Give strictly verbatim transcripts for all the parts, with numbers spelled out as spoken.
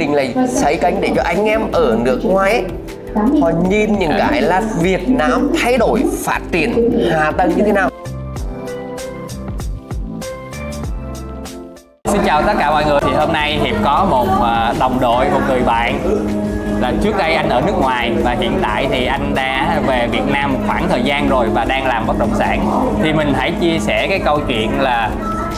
định là xây kênh để cho anh em ở nước ngoài ấy, họ nhìn những cái là Việt Nam thay đổi phát triển hạ tầng như thế nào. Xin chào tất cả mọi người. Thì hôm nay Hiệp có một đồng đội, một người bạn là trước đây anh ở nước ngoài và hiện tại thì anh đã về Việt Nam một khoảng thời gian rồi và đang làm bất động sản. Thì mình hãy chia sẻ cái câu chuyện là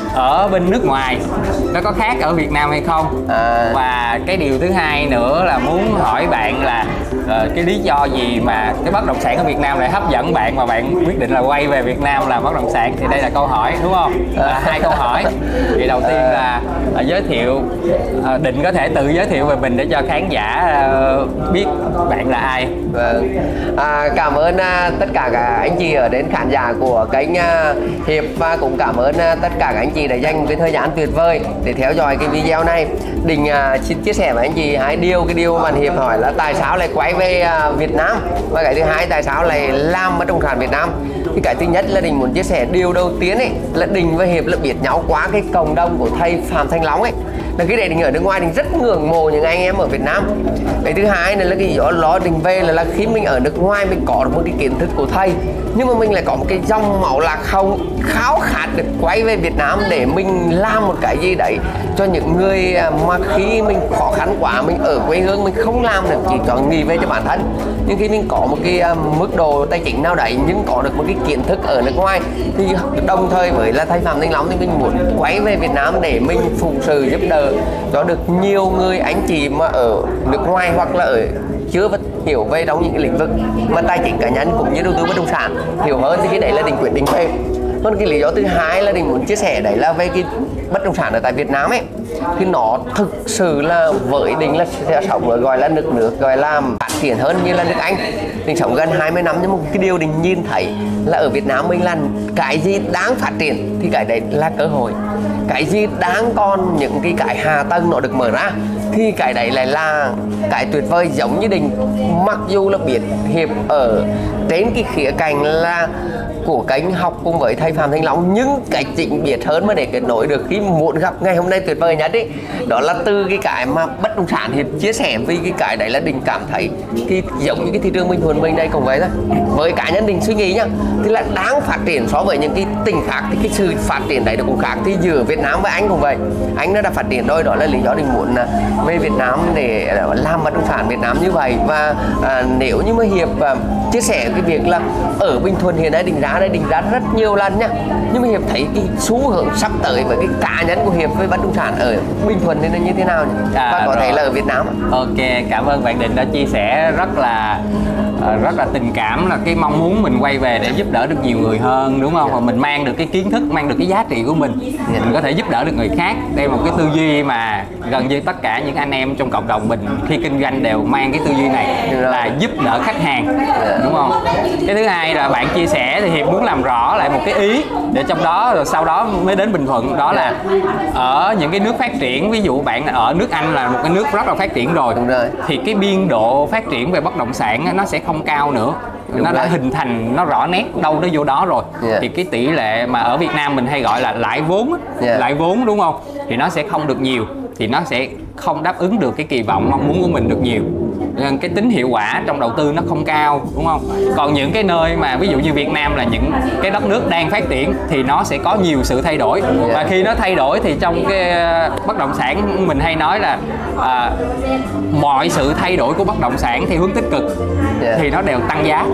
ở bên nước ngoài nó có khác ở Việt Nam hay không, à. Và cái điều thứ hai nữa là muốn hỏi bạn là uh, cái lý do gì mà cái bất động sản ở Việt Nam lại hấp dẫn bạn mà bạn quyết định là quay về Việt Nam làm bất động sản. Thì đây là câu hỏi đúng không? À, hai câu hỏi. Thì đầu tiên là uh, giới thiệu, uh, Định có thể tự giới thiệu về mình để cho khán giả uh, biết bạn là ai. Vâng. À, cảm ơn uh, tất cả các anh chị ở đến khán giả của kênh uh, Hiệp, và cũng cảm ơn uh, tất cả các anh chị đã dành một cái thời gian tuyệt vời để theo dõi cái video này. Định uh, xin chia sẻ với anh chị hai điều. Cái điều mà Hiệp hỏi là tại sao lại quay về uh, Việt Nam, và cái thứ hai tại sao lại làm bất động sản Việt Nam. Thì cái thứ nhất là Định muốn chia sẻ điều đầu tiên ấy là Định và Hiệp là biết nhau qua cái cộng đồng của thầy Phạm Thanh Long ấy. Là cái này Định ở nước ngoài Định rất ngưỡng mộ những anh em ở Việt Nam. Cái thứ hai này là cái gió lo Định về là, là khi mình ở nước ngoài mình có được một cái kiến thức của thầy, nhưng mà mình lại có một cái dòng máu lạc hồng khao khát được quay về Việt Nam để mình làm một cái gì đấy cho những người mà khi mình khó khăn quá, mình ở quê hương mình không làm được, chỉ cho nghỉ về cho bản thân. Nhưng khi mình có một cái mức độ tài chính nào đấy nhưng có được một cái kiến thức ở nước ngoài thì đồng thời với là thầy Phạm Thanh Long thì mình muốn quay về Việt Nam để mình phụng sự giúp đỡ cho được nhiều người anh chị mà ở nước ngoài hoặc là ở chưa hiểu về trong những cái lĩnh vực mà tài chính cá nhân cũng như đầu tư bất động sản hiểu hơn, thì cái đấy là Định quyết định về. Còn cái lý do thứ hai là Định muốn chia sẻ đấy là về cái bất động sản ở tại Việt Nam ấy, thì nó thực sự là với Định là sẽ sống ở gọi là nước nước gọi là phát triển hơn như là nước Anh. Định sống gần hai mươi năm nhưng một cái điều Định nhìn thấy là ở Việt Nam mình là cái gì đáng phát triển thì cái đấy là cơ hội, cái gì đáng còn những cái cái hạ tầng nó được mở ra thì cái đấy lại là cái tuyệt vời. Giống như Định mặc dù là biết Hiệp ở đến cái khía cạnh là của kênh học cùng với thầy Phạm Thanh Long, nhưng cái chính biết hơn mà để kết nối được khi muốn gặp ngày hôm nay tuyệt vời nhất ấy, đó là từ cái cái mà bất động sản Hiệp chia sẻ. Vì cái cái đấy là Định cảm thấy cái giống như cái thị trường bình thường mình đây cũng vậy thôi. Với cá nhân Định suy nghĩ nhá, thì là đáng phát triển so với những cái tỉnh khác, thì cái sự phát triển đấy nó cũng khác. Thì giữa Việt Nam với Anh cũng vậy, Anh nó đã phát triển rồi, đó là lý do Định muốn về Việt Nam để làm bất động sản Việt Nam như vậy. Và à, nếu như mà Hiệp à, chia sẻ cái việc là ở Bình Thuận hiện nay Định ra đây Định ra rất nhiều lần nhá, nhưng mà Hiệp thấy cái xu hướng sắp tới với cái cá nhân của Hiệp với bất động sản ở Bình Thuận nên là như thế nào nhỉ? À, và có rồi. Thể là ở Việt Nam. Ok, cảm ơn bạn Định đã chia sẻ rất là rất là tình cảm, là cái mong muốn mình quay về để giúp đỡ được nhiều người hơn, đúng không? Và mình mang được cái kiến thức, mang được cái giá trị của mình, mình có thể giúp đỡ được người khác. Đây là một cái tư duy mà gần như tất cả những anh em trong cộng đồng mình khi kinh doanh đều mang cái tư duy này, là giúp đỡ khách hàng, đúng không? Cái thứ hai là bạn chia sẻ thì Hiệp muốn làm rõ lại một cái ý để trong đó rồi sau đó mới đến Bình Thuận, đó là ở những cái nước phát triển, ví dụ bạn ở nước Anh là một cái nước rất là phát triển rồi, rồi. Thì cái biên độ phát triển về bất động sản nó sẽ không cao nữa. Đúng nó đã đấy. Hình thành, nó rõ nét đâu nó vô đó rồi. Yeah. Thì cái tỷ lệ mà ở Việt Nam mình hay gọi là lãi vốn, yeah. lãi vốn đúng không? Thì nó sẽ không được nhiều, thì nó sẽ không đáp ứng được cái kỳ vọng mong muốn của mình được nhiều. Nên cái tính hiệu quả trong đầu tư nó không cao, đúng không? Còn những cái nơi mà ví dụ như Việt Nam là những cái đất nước đang phát triển thì nó sẽ có nhiều sự thay đổi. Yeah. Và khi nó thay đổi thì trong cái bất động sản mình hay nói là à, mọi sự thay đổi của bất động sản theo hướng tích cực, yeah. thì nó đều tăng giá.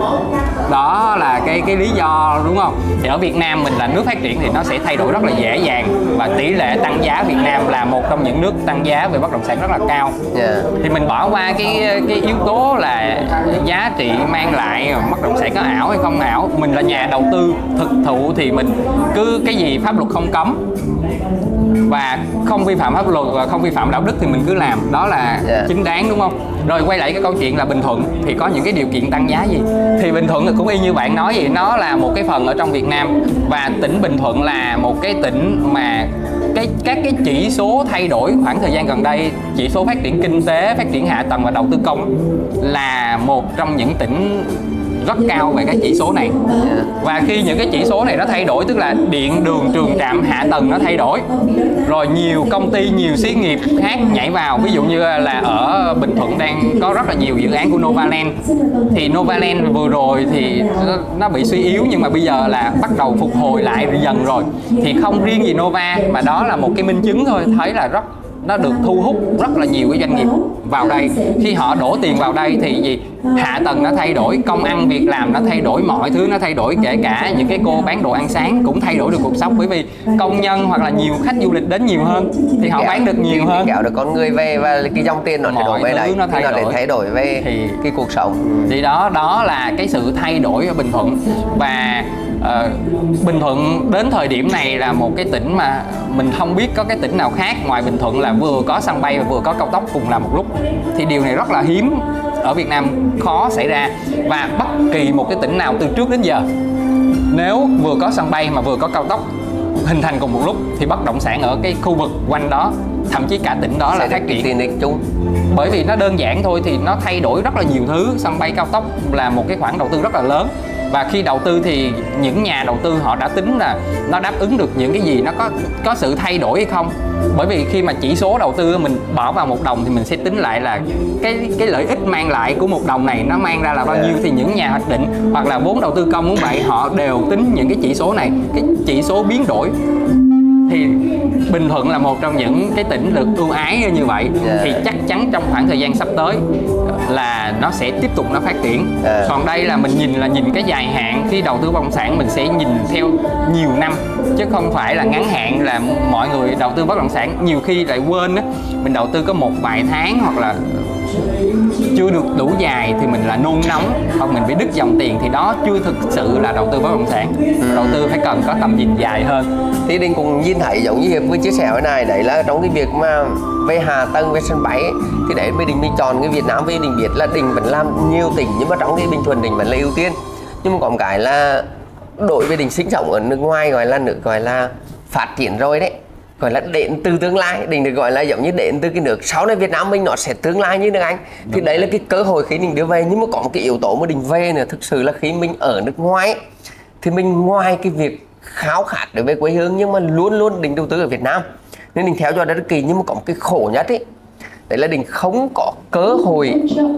Đó là cái cái lý do, đúng không? Thì ở Việt Nam mình là nước phát triển thì nó sẽ thay đổi rất là dễ dàng, và tỷ lệ tăng giá Việt Nam là một trong những nước tăng giá về bất động sản rất là cao. Yeah. Thì mình bỏ qua cái cái yếu tố là giá trị mang lại bất động sản có ảo hay không ảo. Mình là nhà đầu tư thực thụ thì mình cứ cái gì pháp luật không cấm và không vi phạm pháp luật và không vi phạm đạo đức thì mình cứ làm, đó là yeah. chính đáng, đúng không? Rồi quay lại cái câu chuyện là Bình Thuận thì có những cái điều kiện tăng giá gì, thì Bình Thuận cũng y như bạn nói vậy, nó là một cái phần ở trong Việt Nam, và tỉnh Bình Thuận là một cái tỉnh mà cái các cái chỉ số thay đổi khoảng thời gian gần đây, chỉ số phát triển kinh tế, phát triển hạ tầng và đầu tư công là một trong những tỉnh rất cao về các chỉ số này. Và khi những cái chỉ số này nó thay đổi, tức là điện, đường, trường trạm, hạ tầng nó thay đổi, rồi nhiều công ty, nhiều xí nghiệp khác nhảy vào. Ví dụ như là ở Bình Thuận đang có rất là nhiều dự án của Novaland, thì Novaland vừa rồi thì nó, nó bị suy yếu, nhưng mà bây giờ là bắt đầu phục hồi lại dần rồi. Thì không riêng gì Nova, mà đó là một cái minh chứng thôi, thấy là rất nó được thu hút rất là nhiều cái doanh nghiệp vào đây. Khi họ đổ tiền vào đây thì gì, hạ tầng nó thay đổi, công ăn việc làm nó thay đổi, mọi thứ nó thay đổi, kể cả những cái cô bán đồ ăn sáng cũng thay đổi được cuộc sống, bởi vì công nhân hoặc là nhiều khách du lịch đến nhiều hơn thì họ bán được nhiều hơn, kéo được con người về, và cái dòng tiền nó thay đổi về đây, nó thay nó đổi. để thay đổi về thì cái cuộc sống. Thì đó đó là cái sự thay đổi ở Bình Thuận. Và uh, Bình Thuận đến thời điểm này là một cái tỉnh mà mình không biết có cái tỉnh nào khác ngoài Bình Thuận là vừa có sân bay và vừa có cao tốc cùng làm một lúc. Thì điều này rất là hiếm ở Việt Nam, khó xảy ra. Và bất kỳ một cái tỉnh nào từ trước đến giờ, nếu vừa có sân bay mà vừa có cao tốc hình thành cùng một lúc thì bất động sản ở cái khu vực quanh đó, thậm chí cả tỉnh đó là phát triển tiền ích chung. Bởi vì nó đơn giản thôi, thì nó thay đổi rất là nhiều thứ. Sân bay, cao tốc là một cái khoản đầu tư rất là lớn. Và khi đầu tư thì những nhà đầu tư họ đã tính là nó đáp ứng được những cái gì, nó có có sự thay đổi hay không. Bởi vì khi mà chỉ số đầu tư mình bỏ vào một đồng thì mình sẽ tính lại là cái cái lợi ích mang lại của một đồng này nó mang ra là bao nhiêu. Thì những nhà hoạch định hoặc là vốn đầu tư công muốn vậy, họ đều tính những cái chỉ số này, cái chỉ số biến đổi. Thì Bình Thuận là một trong những cái tỉnh được ưu ái như vậy. Yeah. Thì chắc chắn trong khoảng thời gian sắp tới là nó sẽ tiếp tục nó phát triển. Yeah. Còn đây là mình nhìn là nhìn cái dài hạn. Khi đầu tư bất động sản mình sẽ nhìn theo nhiều năm, chứ không phải là ngắn hạn. Là mọi người đầu tư bất động sản nhiều khi lại quên á, mình đầu tư có một vài tháng hoặc là chưa được đủ dài thì mình là nôn nóng, hoặc mình bị đứt dòng tiền, thì đó chưa thực sự là đầu tư bất động sản. Ừ. Đầu tư phải cần có tầm nhìn dài hơn. Thì Đình cũng nhìn thấy giống như Hiệp vừa chia sẻ cái này, đấy là trong cái việc mà về hạ tầng, về sân bay ấy, thì đấy bây Đình mình chọn cái Việt Nam vì Đình biết là Đình vẫn làm nhiều tỉnh, nhưng mà trong cái Bình Thuận Đình vẫn là ưu tiên. Nhưng mà có một cái là đối với Đình sinh sống ở nước ngoài, gọi là nước gọi là phát triển rồi đấy, gọi là đến từ tương lai. Đình được gọi là giống như đến từ cái nước sau này Việt Nam mình nó sẽ tương lai như nước Anh. Thì đúng đấy rồi. Là cái cơ hội khi Đình đưa về. Nhưng mà có một cái yếu tố mà Đình về nữa, thực sự là khi mình ở nước ngoài ấy, thì mình ngoài cái việc khao khát để về quê hương, nhưng mà luôn luôn Đình đầu tư ở Việt Nam nên Đình theo dõi rất kỳ. Nhưng mà có một cái khổ nhất ấy, đấy là Đình không có cơ hội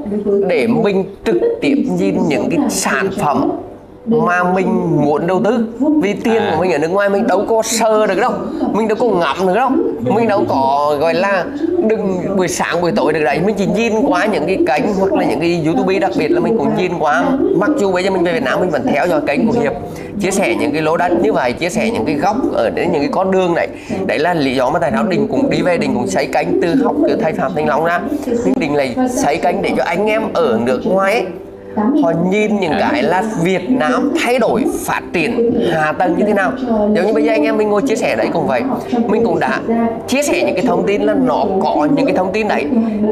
để mình trực tiếp nhìn những cái sản phẩm mà mình muốn đầu tư. Vì tiền của mình ở nước ngoài mình đâu có sờ được đâu, mình đâu có ngắm được đâu, mình đâu có gọi là đừng buổi sáng buổi tối được đấy. Mình chỉ nhìn qua những cái kênh hoặc là những cái YouTube, đặc biệt là mình cũng nhìn qua. Mặc dù bây giờ mình về Việt Nam mình vẫn theo dõi kênh của Hiệp, chia sẻ những cái lô đất như vậy, chia sẻ những cái góc ở đến những cái con đường này. Đấy là lý do mà tại sao Đình cũng đi về, Đình cũng xây kênh từ học từ thầy Phạm Thanh Long ra, nhưng Đình lại xây kênh để cho anh em ở nước ngoài ấy, họ nhìn những cái là Việt Nam thay đổi, phát triển hạ tầng như thế nào. Giống như bây giờ anh em mình ngồi chia sẻ đấy cũng vậy, mình cũng đã chia sẻ những cái thông tin là nó có những cái thông tin đấy,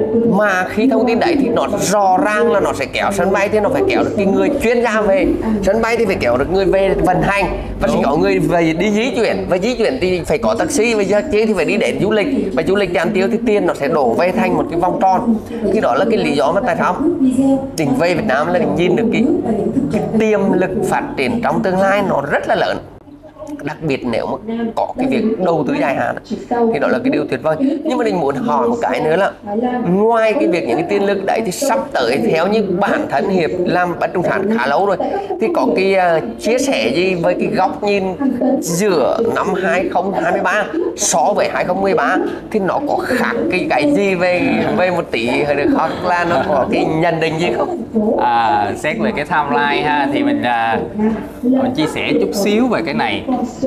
mà khi thông tin đấy thì nó rõ ràng là nó sẽ kéo sân bay thì nó phải kéo được cái người chuyên gia về, sân bay thì phải kéo được người về vận hành, và sẽ có người về đi di chuyển, và di chuyển thì phải có taxi, và giờ thì phải đi đến du lịch, và du lịch tiền tiêu thì tiền nó sẽ đổ về thành một cái vòng tròn. Thì đó là cái lý do mà tại sao Đình về Việt Nam là Đình nhìn được cái, cái tiềm lực phát triển trong tương lai nó rất là lớn. Đặc biệt nếu mà có cái việc đầu tư dài hạn thì đó là cái điều tuyệt vời. Nhưng mà Đình muốn hỏi một cái nữa là ngoài cái việc những cái tiền lực đấy thì sắp tới theo như bản thân Hiệp làm bất động sản khá lâu rồi, thì có cái uh, chia sẻ gì với cái góc nhìn giữa năm hai không hai ba so với hai không một ba, thì nó có khác cái cái gì về về một tí được không, là nó có cái nhận định gì không? À, xét về cái timeline ha, thì mình uh, mình chia sẻ chút xíu về cái này.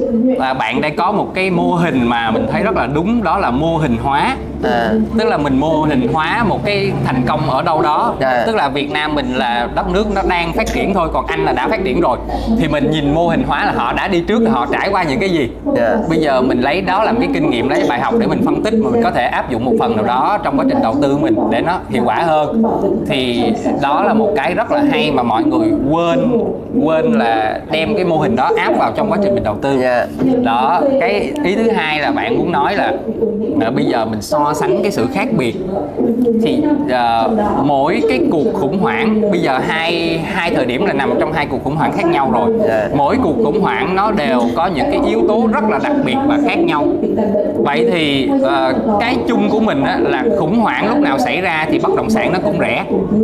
Và bạn đây có một cái mô hình mà mình thấy rất là đúng, đó là mô hình hóa. À. Tức là mình mô hình hóa một cái thành công ở đâu đó. À. Tức là Việt Nam mình là đất nước nó đang phát triển thôi, còn Anh là đã phát triển rồi. Thì mình nhìn mô hình hóa là họ đã đi trước, họ trải qua những cái gì. À. Bây giờ mình lấy đó làm cái kinh nghiệm, lấy bài học để mình phân tích, mà mình có thể áp dụng một phần nào đó trong quá trình đầu tư của mình để nó hiệu quả hơn. Thì đó là một cái rất là hay mà mọi người quên quên là đem cái mô hình đó áp vào trong quá trình mình đầu tư. Yeah. Đó, cái ý thứ hai là bạn muốn nói là à, bây giờ mình so sánh cái sự khác biệt thì uh, mỗi cái cuộc khủng hoảng bây giờ hai hai thời điểm là nằm trong hai cuộc khủng hoảng khác nhau rồi. Yeah. Mỗi cuộc khủng hoảng nó đều có những cái yếu tố rất là đặc biệt và khác nhau. Vậy thì uh, cái chung của mình á, là khủng hoảng lúc nào xảy ra thì bất động sản nó cũng rẻ,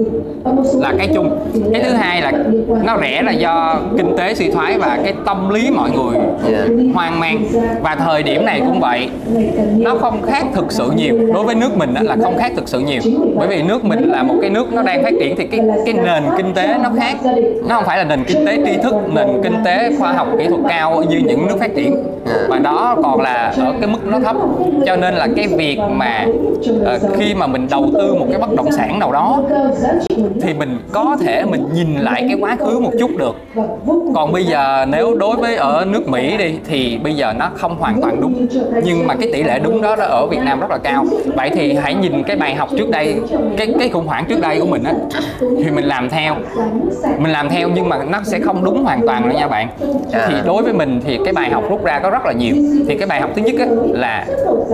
là cái chung. Cái thứ hai là nó rẻ là do kinh tế suy thoái và cái tâm lý mọi người Yeah. hoang mang. Và thời điểm này cũng vậy, nó không khác thực sự nhiều. Đối với nước mình á, là không khác thực sự nhiều, bởi vì nước mình là một cái nước nó đang phát triển thì cái cái nền kinh tế nó khác. Nó không phải là nền kinh tế tri thức, nền kinh tế khoa học kỹ thuật cao như những nước phát triển, và đó còn là ở cái mức nó thấp. Cho nên là cái việc mà uh, khi mà mình đầu tư một cái bất động sản nào đó thì mình có thể mình nhìn lại cái quá khứ một chút được. Còn bây giờ nếu đối với ở nước Mỹ đi thì bây giờ nó không hoàn toàn đúng, nhưng mà cái tỷ lệ đúng đó, đó ở Việt Nam rất là cao. Vậy thì hãy nhìn cái bài học trước đây, cái cái khủng hoảng trước đây của mình á, thì mình làm theo mình làm theo nhưng mà nó sẽ không đúng hoàn toàn nữa nha bạn. Thì đối với mình thì cái bài học rút ra có rất là nhiều. Thì cái bài học thứ nhất á, là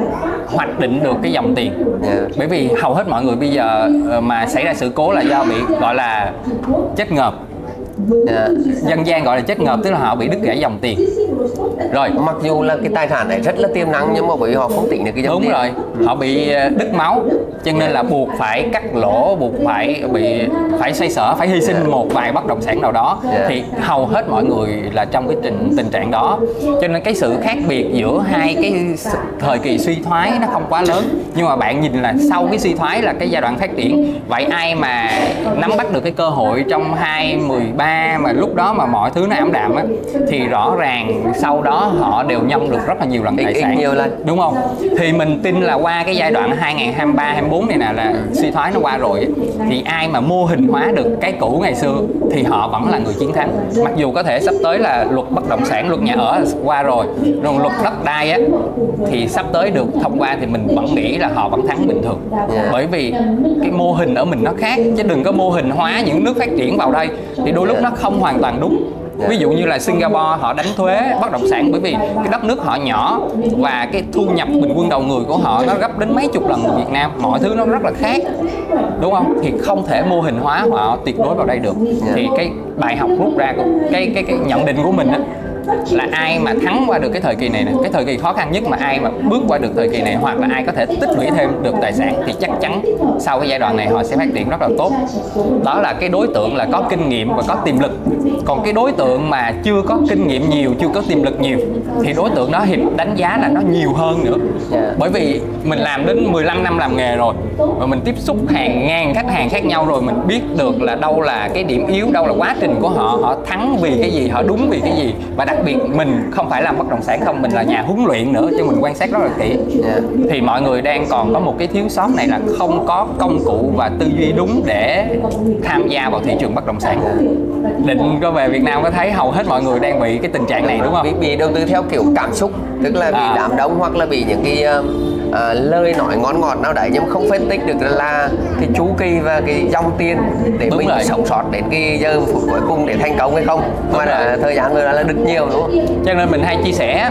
hoạch định được cái dòng tiền. Yeah. Bởi vì hầu hết mọi người bây giờ mà xảy ra sự cố là do bị gọi là chết ngợp. Yeah. Dân gian gọi là chết ngợp, tức là họ bị đứt gãy dòng tiền. Rồi Mặc dù là cái tài sản này rất là tiềm năng nhưng mà bởi vì họ không tính được cái dòng đúng tiền. rồi, họ bị đứt máu, cho nên là buộc phải cắt lỗ, buộc phải bị phải xoay sở, phải hy sinh Yeah. một vài bất động sản nào đó. Yeah. Thì hầu hết mọi người là trong cái tình tình trạng đó. Cho nên cái sự khác biệt giữa hai cái thời kỳ suy thoái nó không quá lớn, nhưng mà bạn nhìn là sau cái suy thoái là cái giai đoạn phát triển. Vậy ai mà nắm bắt được cái cơ hội trong hai mười ba mà lúc đó mà mọi thứ nó ảm đạm á, thì rõ ràng sau đó họ đều nhân được rất là nhiều lần tài sản, nhiều lần, đúng không? Thì mình tin là qua cái giai đoạn hai nghìn không trăm hai mươi ba hai mươi bốn này nè, là suy thoái nó qua rồi, thì ai mà mô hình hóa được cái cũ ngày xưa thì họ vẫn là người chiến thắng. Mặc dù có thể sắp tới là luật bất động sản, luật nhà ở qua rồi, rồi luật đất đai á thì sắp tới được thông qua, thì mình vẫn nghĩ là họ vẫn thắng bình thường. Yeah. Bởi vì cái mô hình ở mình nó khác, chứ đừng có mô hình hóa những nước phát triển vào đây thì đôi lúc nó không hoàn toàn đúng. Ví dụ như là Singapore họ đánh thuế bất động sản bởi vì cái đất nước họ nhỏ và cái thu nhập bình quân đầu người của họ nó gấp đến mấy chục lần người Việt Nam, mọi thứ nó rất là khác, đúng không? Thì không thể mô hình hóa họ tuyệt đối vào đây được. Thì cái bài học rút ra của cái cái cái nhận định của mình á, là ai mà thắng qua được cái thời kỳ này nè, cái thời kỳ khó khăn nhất mà ai mà bước qua được thời kỳ này, hoặc là ai có thể tích lũy thêm được tài sản, thì chắc chắn sau cái giai đoạn này họ sẽ phát triển rất là tốt. Đó là cái đối tượng là có kinh nghiệm và có tiềm lực. Còn cái đối tượng mà chưa có kinh nghiệm nhiều, chưa có tiềm lực nhiều, thì đối tượng đó Hiệp đánh giá là nó nhiều hơn nữa. Yeah. Bởi vì mình làm đến mười lăm năm làm nghề rồi, và mình tiếp xúc hàng ngàn khách hàng khác nhau rồi, mình biết được là đâu là cái điểm yếu, đâu là quá trình của họ, họ thắng vì cái gì, họ đúng vì cái gì. Và đặc biệt mình không phải làm bất động sản không, mình là nhà huấn luyện nữa, cho mình quan sát rất là kỹ. Yeah. Thì mọi người đang còn có một cái thiếu sót này là không có công cụ và tư duy đúng để tham gia vào thị trường bất động sản. Định có về Việt Nam có thấy hầu hết mọi người đang bị cái tình trạng này đúng không? Bị, bị đầu tư theo kiểu cảm xúc, tức là bị À. đám đông hoặc là bị những cái uh, uh, lời nói ngon ngọt nào đấy, nhưng không phân tích được là cái chu kỳ và cái dòng tiền để Đúng mình rồi. sống sót đến cái giờ phút cuối cùng để thành công hay không. Mà là thời gian vừa là được nhiều đúng không? Cho nên mình hay chia sẻ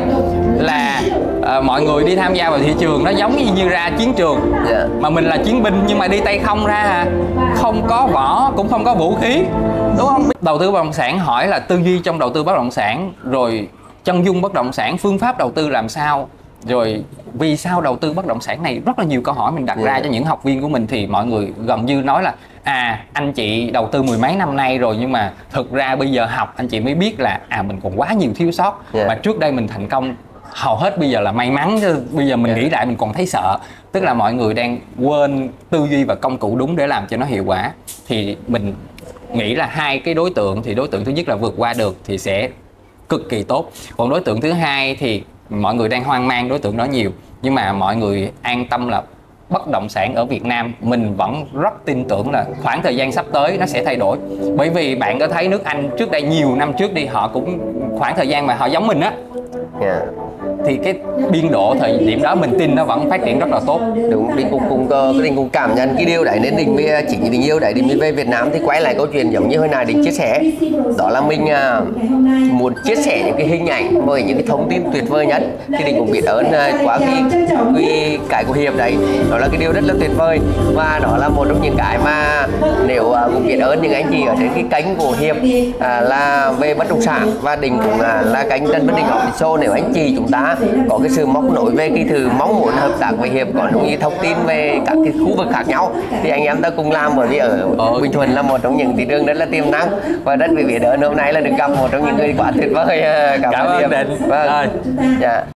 là uh, mọi người đi tham gia vào thị trường nó giống như ra chiến trường. Yeah. Mà mình là chiến binh nhưng mà đi tay không ra à. Không có võ cũng không có vũ khí, đúng không? Đầu tư bất động sản hỏi là tư duy trong đầu tư bất động sản, rồi chân dung bất động sản, phương pháp đầu tư làm sao, rồi vì sao đầu tư bất động sản này, rất là nhiều câu hỏi mình đặt ra cho những học viên của mình. Thì mọi người gần như nói là à anh chị đầu tư mười mấy năm nay rồi, nhưng mà thực ra bây giờ học anh chị mới biết là à mình còn quá nhiều thiếu sót. Yeah. Mà trước đây mình thành công hầu hết bây giờ là may mắn, chứ bây giờ mình Yeah. nghĩ lại mình còn thấy sợ. Tức là mọi người đang quên tư duy và công cụ đúng để làm cho nó hiệu quả. Thì mình nghĩ là hai cái đối tượng, thì đối tượng thứ nhất là vượt qua được thì sẽ cực kỳ tốt. Còn đối tượng thứ hai thì mọi người đang hoang mang đối tượng đó nhiều, nhưng mà mọi người an tâm là bất động sản ở Việt Nam mình vẫn rất tin tưởng là khoảng thời gian sắp tới nó sẽ thay đổi. Bởi vì bạn có thấy nước Anh trước đây nhiều năm trước đi, họ cũng khoảng thời gian mà họ giống mình á, Yeah. thì cái biên độ thời điểm đó mình tin nó vẫn phát triển rất là tốt. Đúng, Đình cũng cũng có cái Đình cũng cảm nhận cái điều đấy, nên Đình mới chính Đình yêu đấy, Đình mới về Việt Nam thì quay lại câu chuyện giống như hồi nãy Đình chia sẻ, đó là mình à, muốn chia sẻ những cái hình ảnh với những cái thông tin tuyệt vời nhất. Thì Đình cũng biết ơn à, qua cái, cái cái của Hiệp đấy, đó là cái điều rất là tuyệt vời, và đó là một trong những cái mà nếu à, cũng biết ơn những anh chị ở trên cái kênh của Hiệp à, là về bất động sản, và Đình cũng à, là kênh Trần Văn Đình Official. Nếu anh chị chúng ta có cái sự móc nối về cái thứ mong muốn hợp tác với Hiệp, có những thông tin về các cái khu vực khác nhau thì anh em ta cùng làm, bởi vì ở ờ. Bình Thuận là một trong những thị trường rất là tiềm năng, và rất vì biết ơn hôm nay là được gặp một trong những người quá tuyệt vời. Cảm, Cảm ơn Định. Vâng. Rồi. Dạ.